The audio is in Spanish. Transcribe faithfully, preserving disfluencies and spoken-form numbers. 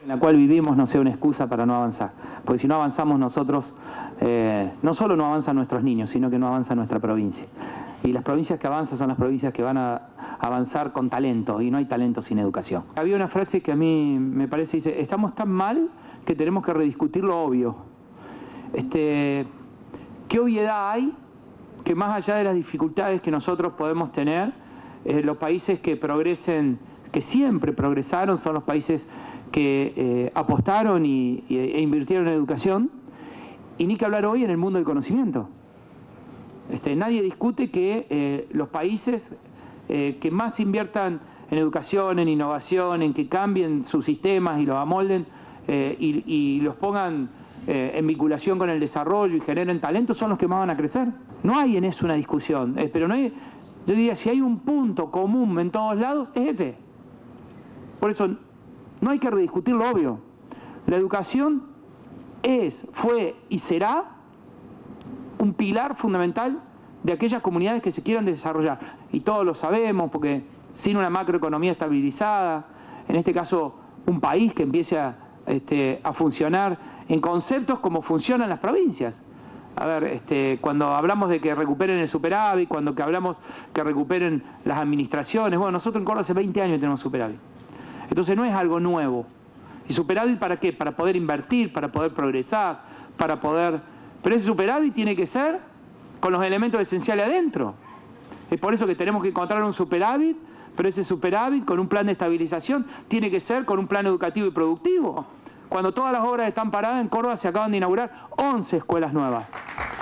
en la cual vivimos no sea una excusa para no avanzar. Porque si no avanzamos nosotros, eh, no solo no avanzan nuestros niños, sino que no avanza nuestra provincia. Y las provincias que avanzan son las provincias que van a avanzar con talento, y no hay talento sin educación. Había una frase que a mí me parece, dice, estamos tan mal que tenemos que rediscutir lo obvio. Este, ¿Qué obviedad hay que más allá de las dificultades que nosotros podemos tener, eh, los países que progresen, que siempre progresaron, son los países que eh, apostaron y, y, e invirtieron en educación, y ni que hablar hoy en el mundo del conocimiento. Este, nadie discute que eh, los países eh, que más inviertan en educación, en innovación, en que cambien sus sistemas y los amolden eh, y, y los pongan eh, en vinculación con el desarrollo y generen talento, son los que más van a crecer. No hay en eso una discusión, eh, pero no hay, yo diría, si hay un punto común en todos lados, es ese. Por eso no hay que rediscutir lo obvio. La educación es, fue y será un pilar fundamental de aquellas comunidades que se quieran desarrollar. Y todos lo sabemos, porque sin una macroeconomía estabilizada, en este caso un país que empiece a, este, a funcionar en conceptos como funcionan las provincias. A ver, este, cuando hablamos de que recuperen el superávit, cuando que hablamos que recuperen las administraciones, bueno, nosotros en Córdoba hace veinte años tenemos superávit. Entonces no es algo nuevo. ¿Y superávit para qué? Para poder invertir, para poder progresar, para poder... Pero ese superávit tiene que ser con los elementos esenciales adentro. Es por eso que tenemos que encontrar un superávit, pero ese superávit con un plan de estabilización tiene que ser con un plan educativo y productivo. Cuando todas las obras están paradas, en Córdoba se acaban de inaugurar once escuelas nuevas.